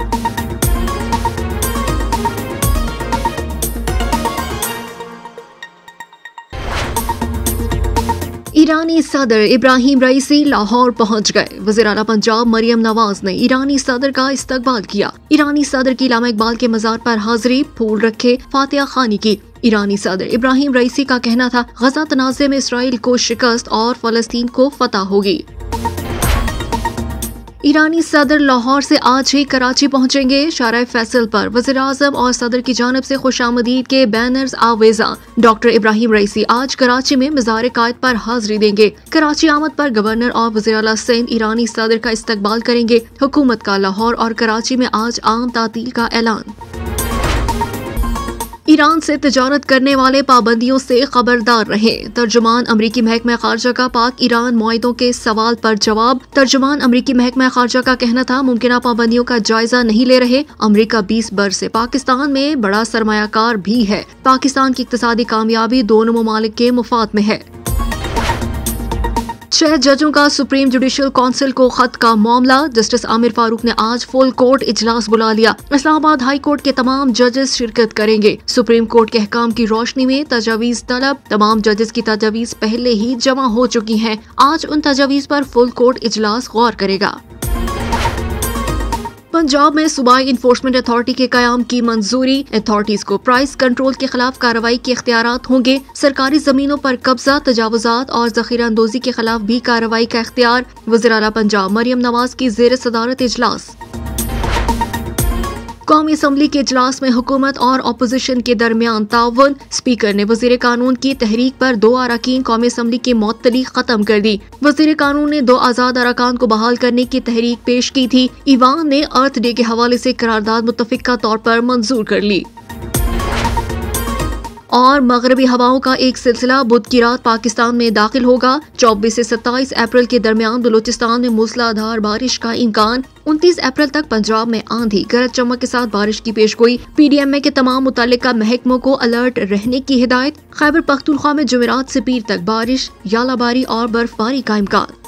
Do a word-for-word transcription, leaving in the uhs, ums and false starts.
ईरानी सदर इब्राहिम रईसी लाहौर पहुंच गए। वज़ीर आला पंजाब मरियम नवाज ने ईरानी सदर का इस्तकबाल किया। ईरानी सदर की इल्लामा इकबाल के मज़ार पर हाजिरी, फूल रखे, फातिहा खानी की। ईरानी सदर इब्राहिम रईसी का कहना था, गजा तनाज़े में इसराइल को शिकस्त और फलस्तीन को फतह होगी। ईरानी सदर लाहौर से आज ही कराची पहुंचेंगे। शारा फैसल पर वज़ीर आज़म और सदर की जानिब से खुशामदीद के बैनर्स आवेजा। डॉक्टर इब्राहिम रईसी आज कराची में मज़ार कायद पर हाजिरी देंगे। कराची आमद पर गवर्नर और वज़ीर आला सिंध ईरानी सदर का इस्तकबाल करेंगे। हुकूमत का लाहौर और कराची में आज आम तातील का ऐलान। ईरान से तिजारत करने वाले पाबंदियों से खबरदार रहें। तर्जुमान अमरीकी महकमा खारजा का पाक ईरान मुआहिदों के सवाल पर जवाब। तर्जुमान अमरीकी महकमा खारजा का कहना था, मुमकिन पाबंदियों का जायजा नहीं ले रहे। अमरीका बीस बरस से पाकिस्तान में बड़ा सरमायाकार भी है। पाकिस्तान की इक्तिसादी कामयाबी दोनों ममालिक के मुफाद में है। छह जजों का सुप्रीम जुडिशल काउंसिल को खत का मामला। जस्टिस आमिर फारूक ने आज फुल कोर्ट इजलास बुला लिया। इस्लामाबाद हाई कोर्ट के तमाम जजेस शिरकत करेंगे। सुप्रीम कोर्ट के अहकाम की रोशनी में तजावीज तलब। तमाम जजेस की तजावीज पहले ही जमा हो चुकी हैं। आज उन तजावीज पर फुल कोर्ट इजलास गौर करेगा। पंजाब में सूबाई इन्फोर्समेंट अथॉरिटी के कयाम की मंजूरी। अथॉरिटीज को प्राइस कंट्रोल के खिलाफ कार्रवाई के इख्तियारात होंगे। सरकारी जमीनों पर कब्जा, तजावुजात और जखीरा अंदोजी के खिलाफ भी कार्रवाई का इख्तियार। वज़ीर आला पंजाब मरियम नवाज की जेर सदारत इजलास। कौमी असम्बली के इजलास में हुकूमत और अपोजिशन के दरमियान ताउन। स्पीकर ने वजीर कानून की तहरीक पर दो अरकान कौमी असम्बली की मुअत्तली खत्म कर दी। वजीर कानून ने दो आजाद अरकान को बहाल करने की तहरीक पेश की थी। ईवान ने अर्थ डे के हवाले से करारदाद मुत्तफिका तौर पर मंजूर कर ली। और मगरबी हवाओं का एक सिलसिला बुध की रात पाकिस्तान में दाखिल होगा। चौबीस से सत्ताईस अप्रैल के दरमियान बलूचिस्तान में मूसलाधार बारिश का इम्कान। उनतीस अप्रैल तक पंजाब में आंधी गरज चमक के साथ बारिश की पेशगोई। पीडीएमए के तमाम मुतल्लिका महकमों को अलर्ट रहने की हिदायत। खैबर पख्तूनख्वा में जुमेरात से पीर तक बारिश, यालाबारी और बर्फबारी का इम्कान।